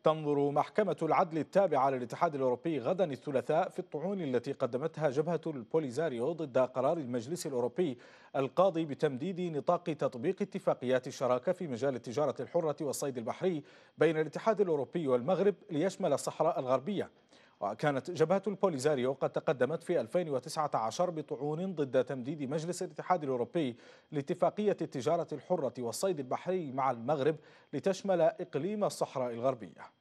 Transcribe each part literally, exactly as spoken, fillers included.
ستنظر محكمة العدل التابعة للاتحاد الأوروبي غدا الثلاثاء في الطعون التي قدمتها جبهة البوليزاريو ضد قرار المجلس الأوروبي القاضي بتمديد نطاق تطبيق اتفاقيات الشراكة في مجال التجارة الحرة والصيد البحري بين الاتحاد الأوروبي والمغرب ليشمل الصحراء الغربية. وكانت جبهة البوليزاريو قد تقدمت في ألفين وتسعة عشر بطعون ضد تمديد مجلس الاتحاد الأوروبي لاتفاقية التجارة الحرة والصيد البحري مع المغرب لتشمل إقليم الصحراء الغربية.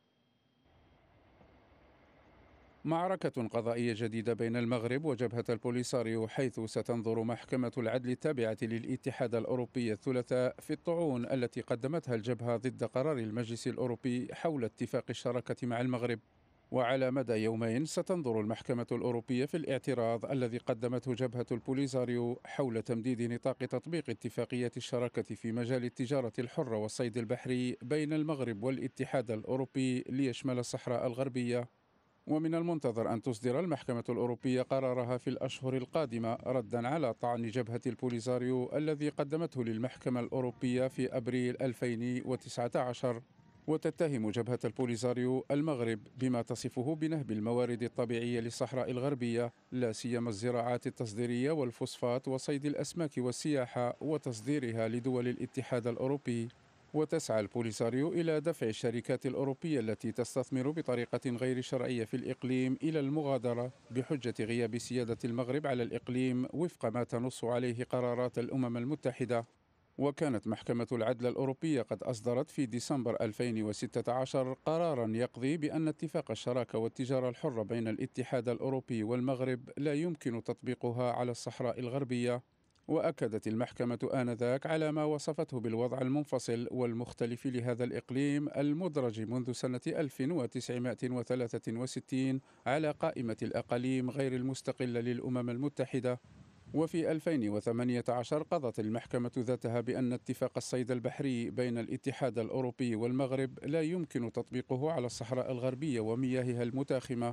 معركة قضائية جديدة بين المغرب وجبهة البوليساريو، حيث ستنظر محكمة العدل التابعة للاتحاد الأوروبي الثلاثاء في الطعون التي قدمتها الجبهة ضد قرار المجلس الأوروبي حول اتفاق الشراكة مع المغرب. وعلى مدى يومين ستنظر المحكمة الأوروبية في الاعتراض الذي قدمته جبهة البوليساريو حول تمديد نطاق تطبيق اتفاقية الشراكة في مجال التجارة الحرة والصيد البحري بين المغرب والاتحاد الأوروبي ليشمل الصحراء الغربية. ومن المنتظر أن تصدر المحكمة الأوروبية قرارها في الأشهر القادمة ردا على طعن جبهة البوليساريو الذي قدمته للمحكمة الأوروبية في أبريل ألفين وتسعة عشر. وتتهم جبهة البوليساريو المغرب بما تصفه بنهب الموارد الطبيعية للصحراء الغربية، لا سيما الزراعات التصديرية والفوسفات وصيد الأسماك والسياحة وتصديرها لدول الاتحاد الأوروبي. وتسعى البوليساريو إلى دفع الشركات الأوروبية التي تستثمر بطريقة غير شرعية في الإقليم إلى المغادرة بحجة غياب سيادة المغرب على الإقليم وفق ما تنص عليه قرارات الأمم المتحدة. وكانت محكمة العدل الأوروبية قد أصدرت في ديسمبر ألفين وستة عشر قراراً يقضي بأن اتفاق الشراكة والتجارة الحرة بين الاتحاد الأوروبي والمغرب لا يمكن تطبيقها على الصحراء الغربية. وأكدت المحكمة آنذاك على ما وصفته بالوضع المنفصل والمختلف لهذا الإقليم المدرج منذ سنة ألف وتسعمائة وثلاثة وستين على قائمة الأقاليم غير المستقلة للأمم المتحدة. وفي ألفين وثمانية عشر قضت المحكمة ذاتها بأن اتفاق الصيد البحري بين الاتحاد الأوروبي والمغرب لا يمكن تطبيقه على الصحراء الغربية ومياهها المتاخمة.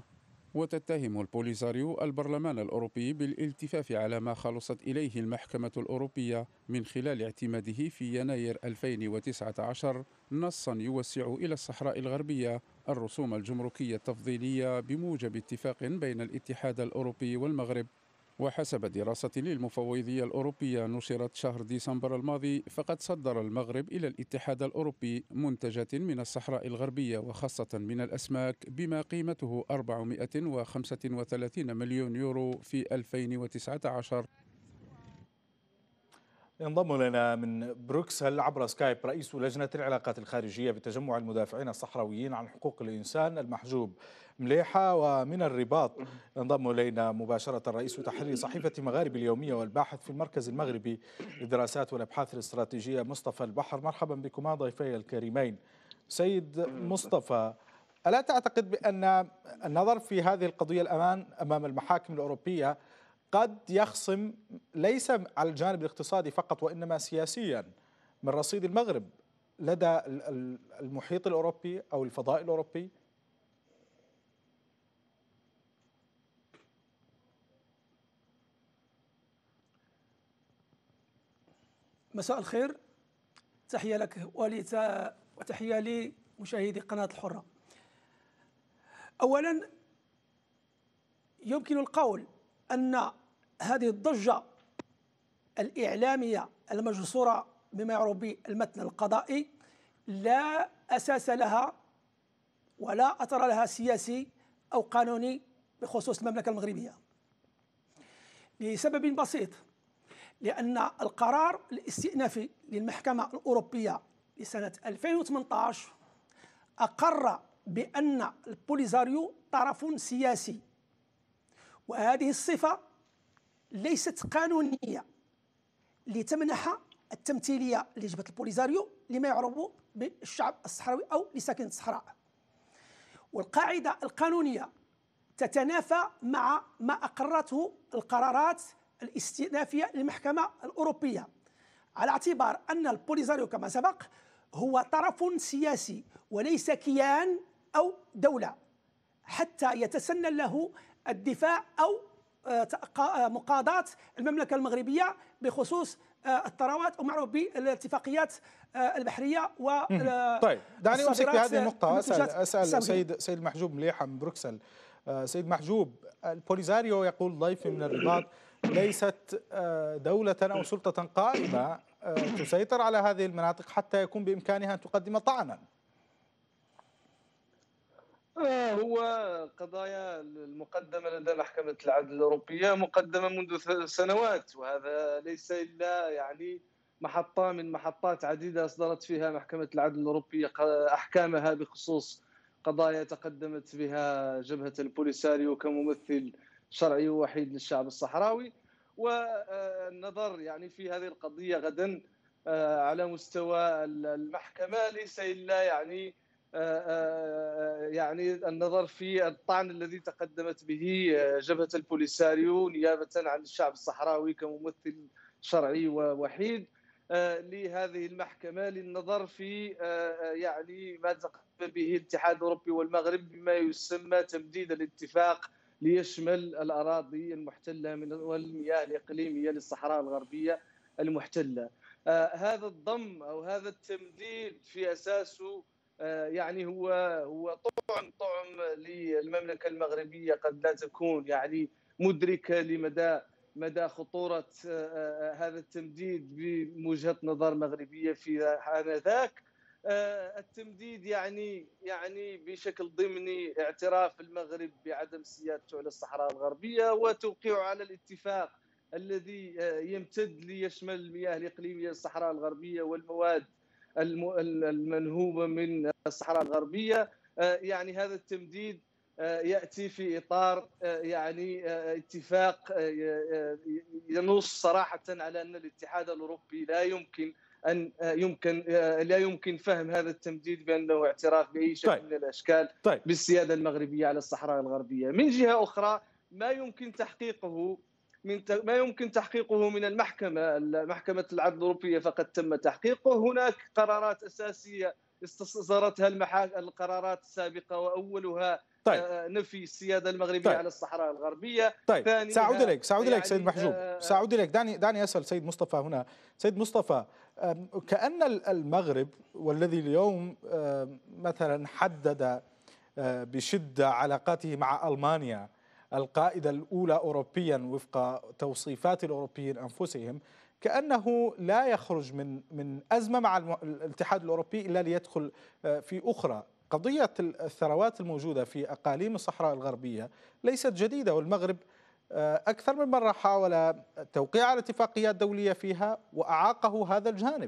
وتتهم البوليساريو البرلمان الأوروبي بالالتفاف على ما خلصت إليه المحكمة الأوروبية من خلال اعتماده في يناير ألفين وتسعة عشر نصا يوسع إلى الصحراء الغربية الرسوم الجمركية التفضيلية بموجب اتفاق بين الاتحاد الأوروبي والمغرب. وحسب دراسة للمفوضية الأوروبية نشرت شهر ديسمبر الماضي، فقد صدر المغرب إلى الاتحاد الأوروبي منتجات من الصحراء الغربية وخاصة من الأسماك بما قيمته أربعمائة وخمسة وثلاثين مليون يورو في ألفين وتسعة عشر. ينضم لنا من بروكسل عبر سكايب رئيس لجنة العلاقات الخارجية بتجمع المدافعين الصحراويين عن حقوق الإنسان المحجوب مليحة، ومن الرباط ينضم إلينا مباشرة رئيس تحرير صحيفة مغارب اليومية والباحث في المركز المغربي للدراسات والأبحاث الاستراتيجية مصطفى البحر. مرحبا بكما ضيفي الكريمين. سيد مصطفى، ألا تعتقد بأن النظر في هذه القضية الآن أمام المحاكم الأوروبية قد يخصم ليس على الجانب الاقتصادي فقط وإنما سياسيا من رصيد المغرب لدى المحيط الأوروبي أو الفضاء الأوروبي؟ مساء الخير، تحية لك وليت وتحية لمشاهدي قناة الحرة. أولا يمكن القول أن هذه الضجة الإعلامية المجسورة بما يعرف بالمتن القضائي لا أساس لها ولا أثر لها سياسي أو قانوني بخصوص المملكة المغربية، لسبب بسيط، لأن القرار الاستئنافي للمحكمة الأوروبية لسنة ألفين وثمانية عشر أقر بأن البوليساريو طرف سياسي، وهذه الصفة ليست قانونية لتمنح التمثيلية لجبهة البوليساريو لما يعرف بالشعب الصحراوي أو لساكن الصحراء. والقاعدة القانونية تتنافى مع ما أقرته القرارات الاستئنافية للمحكمة الأوروبية، على اعتبار أن البوليساريو كما سبق هو طرف سياسي وليس كيان أو دولة حتى يتسنى له الدفاع أو مقاضاة المملكة المغربية بخصوص الثروات، ومعروف بالاتفاقيات البحريه و طيب دعني امسك بهذه النقطه واسال اسال سيد سيد محجوب مليحه من بروكسل. سيد محجوب، البوليزاريو يقول ضيفي من الرباط ليست دولة أو سلطة قائمة تسيطر على هذه المناطق حتى يكون بإمكانها أن تقدم طعنا. هو قضايا المقدمة لدى محكمة العدل الأوروبية مقدمة منذ سنوات، وهذا ليس إلا يعني محطة من محطات عديدة أصدرت فيها محكمة العدل الأوروبية أحكامها بخصوص قضايا تقدمت بها جبهة البوليساريو كممثل شرعي ووحيد للشعب الصحراوي. والنظر يعني في هذه القضية غدا على مستوى المحكمة ليس إلا يعني يعني النظر في الطعن الذي تقدمت به جبهة البوليساريو نيابة عن الشعب الصحراوي كممثل شرعي ووحيد لهذه المحكمة، للنظر في يعني ما تقدم به الاتحاد الأوروبي والمغرب بما يسمى تمديد الاتفاق ليشمل الأراضي المحتلة من والمياه الإقليمية للصحراء الغربية المحتلة. هذا الضم أو هذا التمديد في أساسه يعني هو هو طعم طعم للمملكة المغربية قد لا تكون يعني مدركة لمدى مدى خطورة هذا التمديد بوجهة نظر مغربية في آنذاك. التمديد يعني يعني بشكل ضمني اعتراف المغرب بعدم سيادته على الصحراء الغربية وتوقيعه على الاتفاق الذي يمتد ليشمل المياه الإقليمية للصحراء الغربية والمواد المنهوبة من الصحراء الغربية. يعني هذا التمديد يأتي في إطار يعني اتفاق ينص صراحة على أن الاتحاد الأوروبي لا يمكن أن يمكن لا يمكن فهم هذا التمديد بأنه اعتراف بأي شكل طيب. من الأشكال طيب. بالسيادة المغربية على الصحراء الغربية. من جهة أخرى ما يمكن تحقيقه من ما يمكن تحقيقه من المحكمة محكمة العدل الأوروبية فقد تم تحقيقه. هناك قرارات أساسية استصدرتها المحاكم القرارات السابقة وأولها طيب. نفي السيادة المغربية طيب. على الصحراء الغربية. طيب سأعود إليك سأعود إليك سيد محجوب سأعود إليك دعني دعني أسأل سيد مصطفى هنا. سيد مصطفى، كأن المغرب والذي اليوم مثلا حدد بشدة علاقاته مع ألمانيا القائدة الأولى أوروبيا وفق توصيفات الأوروبيين أنفسهم، كأنه لا يخرج من من أزمة مع الاتحاد الأوروبي إلا ليدخل في أخرى. قضية الثروات الموجودة في أقاليم الصحراء الغربية ليست جديدة، والمغرب أكثر من مرة حاول توقيع على اتفاقيات دولية فيها وأعاقه هذا الجانب.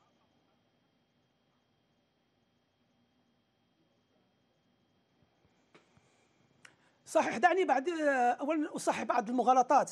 صحيح. دعني بعد أولا أصحح بعض المغالطات.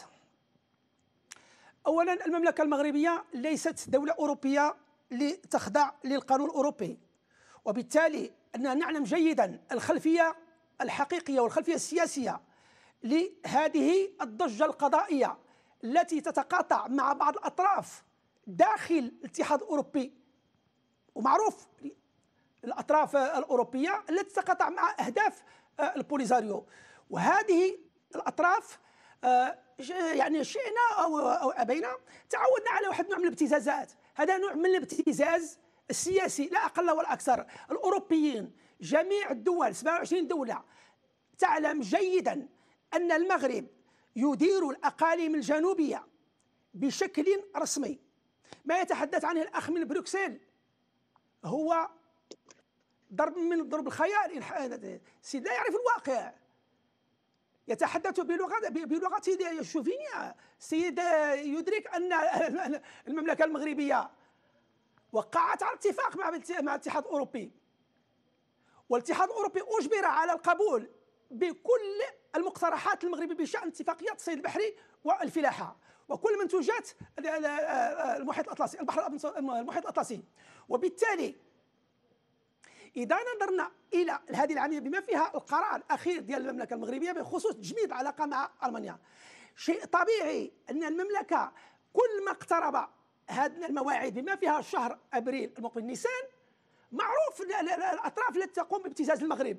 أولا المملكة المغربية ليست دولة أوروبية لتخضع للقانون الأوروبي، وبالتالي أننا نعلم جيدا الخلفية الحقيقية والخلفية السياسية لهذه الضجة القضائية التي تتقاطع مع بعض الأطراف داخل الاتحاد الأوروبي. ومعروف الأطراف الأوروبية التي تتقاطع مع أهداف البوليزاريو، وهذه الأطراف يعني شئنا أو أبينا تعودنا على واحد نوع من الابتزازات. هذا نوع من الابتزاز السياسي لا أقل ولا أكثر. الأوروبيين جميع الدول سبعة وعشرين دولة تعلم جيدا أن المغرب يدير الأقاليم الجنوبية بشكل رسمي. ما يتحدث عنه الأخ من بروكسل هو ضرب من ضرب الخيال. السيد لا يعرف الواقع، يتحدث بلغة بلغة الشوفينية. السيد يدرك أن المملكة المغربية وقعت على اتفاق مع مع الاتحاد الأوروبي، والاتحاد الأوروبي أجبر على القبول بكل المقترحات المغربية بشأن اتفاقيات الصيد البحري والفلاحة وكل منتوجات المحيط الأطلسي البحر المحيط الأطلسي. وبالتالي إذا نظرنا إلى هذه العملية بما فيها القرار الأخير ديال المملكة المغربية بخصوص تجميد العلاقة مع ألمانيا، شيء طبيعي أن المملكة كل ما اقترب هذه المواعيد بما فيها شهر أبريل المقبل نيسان، معروف الأطراف التي تقوم بابتزاز المغرب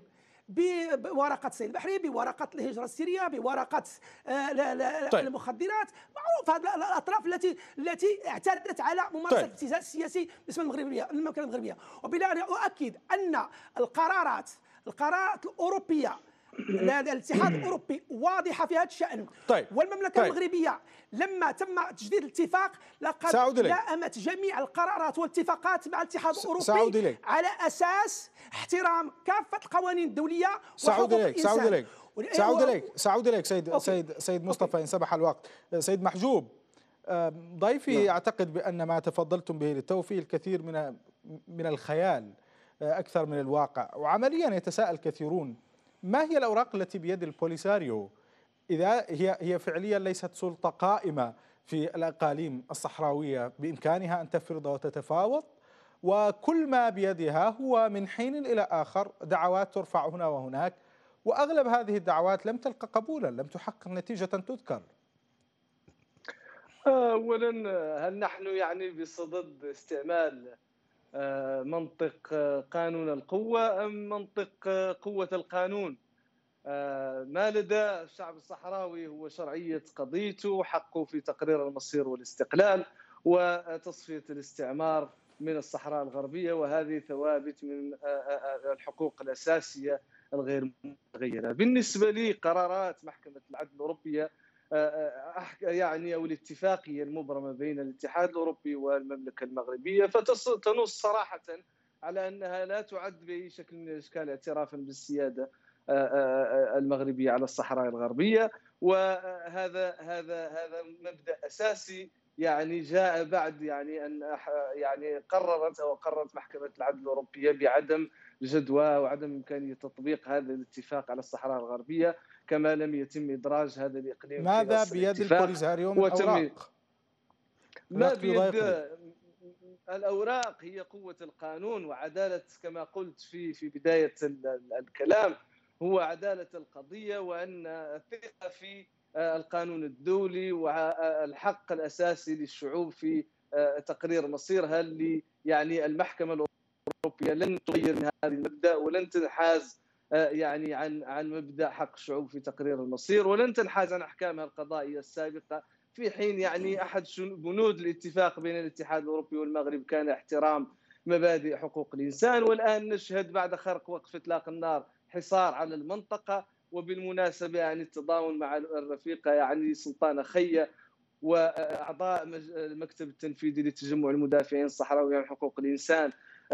بورقه السيد البحري، بورقه الهجره السريه، بورقه آه طيب. المخدرات. معروف هذه الاطراف التي التي اعتادت على ممارسه طيب. الابتزاز السياسي باسم المغربيه المملكه المغربيه. وبلا ان اؤكد ان القرارات القرارات الاوروبيه الاتحاد الاوروبي واضحه في هذا الشان. طيب. والمملكه طيب. المغربيه لما تم تجديد الاتفاق لقد لائمت جميع القرارات والاتفاقات مع الاتحاد الاوروبي على اساس احترام كافه القوانين الدوليه وحقوق الانسان. سأعود اليك سأعود اليك سأعود اليك سيد أوكي. سيد سيد مصطفى أوكي. إن سمح الوقت. سيد محجوب، ضيفي نعم. اعتقد بان ما تفضلتم به للتو فيه الكثير من من الخيال اكثر من الواقع، وعمليا يتساءل كثيرون ما هي الأوراق التي بيد البوليساريو إذا هي هي فعليا ليست سلطة قائمة في الأقاليم الصحراوية بإمكانها أن تفرض وتتفاوض، وكل ما بيدها هو من حين إلى آخر دعوات ترفع هنا وهناك، وأغلب هذه الدعوات لم تلقى قبولا، لم تحقق نتيجة تذكر. أولا، هل نحن يعني بصدد استعمال منطق قانون القوة أم منطق قوة القانون؟ ما لدى الشعب الصحراوي هو شرعية قضيته، حقه في تقرير المصير والاستقلال وتصفية الاستعمار من الصحراء الغربية، وهذه ثوابت من الحقوق الأساسية الغير متغيرة. بالنسبة لي قرارات محكمة العدل الأوروبية يعني أو الاتفاقية المبرمة بين الاتحاد الأوروبي والمملكة المغربية فتنص صراحة على أنها لا تعد بأي شكل من الأشكال اعترافا بالسيادة المغربية على الصحراء الغربية، وهذا هذا هذا مبدأ أساسي يعني جاء بعد يعني أن يعني قررت أو قررت محكمة العدل الأوروبية بعدم جدوى وعدم إمكانية تطبيق هذا الاتفاق على الصحراء الغربية، كما لم يتم إدراج هذا الإقليم ماذا بيد البوليساريو من أوراق؟ ما بيد الأوراق هي قوة القانون وعدالة، كما قلت في في بداية الكلام، هو عدالة القضية وأن الثقة في القانون الدولي والحق الأساسي للشعوب في تقرير مصيرها، اللي يعني المحكمة الأوروبية لن تغير من هذا المبدأ ولن تنحاز يعني عن عن مبدأ حق الشعوب في تقرير المصير، ولن تنحاز عن أحكامها القضائية السابقة، في حين يعني أحد بنود الاتفاق بين الاتحاد الأوروبي والمغرب كان احترام مبادئ حقوق الإنسان. والآن نشهد بعد خرق وقف إطلاق النار حصار على المنطقة، وبالمناسبة يعني التضامن مع الرفيقة يعني سلطانة خية وأعضاء المكتب التنفيذي لتجمع المدافعين الصحراويين عن حقوق الإنسان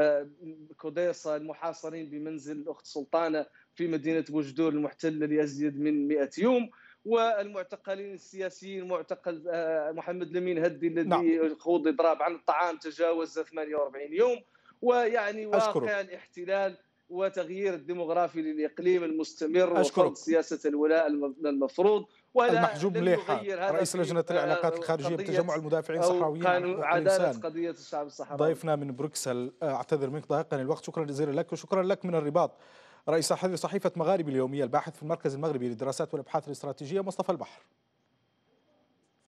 كوديسا المحاصرين بمنزل الأخت سلطانة في مدينة بوجدور المحتلة لأزيد من مئة يوم، والمعتقلين السياسيين معتقل محمد لمين هدي الذي نعم. خوض إضراب عن الطعام تجاوز ثمانية وأربعين يوم، ويعني واقع الاحتلال وتغيير الديموغرافي للإقليم المستمر وفرض سياسة الولاء المفروض. المحجوب مليحة رئيس لجنة العلاقات الخارجية بتجمع المدافعين الصحراويين عن حقوق عدالة قضية الشعب الصحراوي، ضيفنا من بروكسل. أعتذر منك ضايقني الوقت، شكرا جزيلا لك، وشكرا لك من الرباط رئيس تحرير صحيفة مغاربي اليومية الباحث في المركز المغربي للدراسات والأبحاث الاستراتيجية مصطفى البحر.